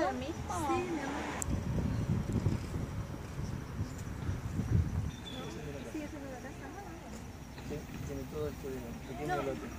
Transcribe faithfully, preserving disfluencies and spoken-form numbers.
el mismo? Sí, mi amor. Sí, ese no lo casa. Sí, tiene todo esto de pequeño No. lote.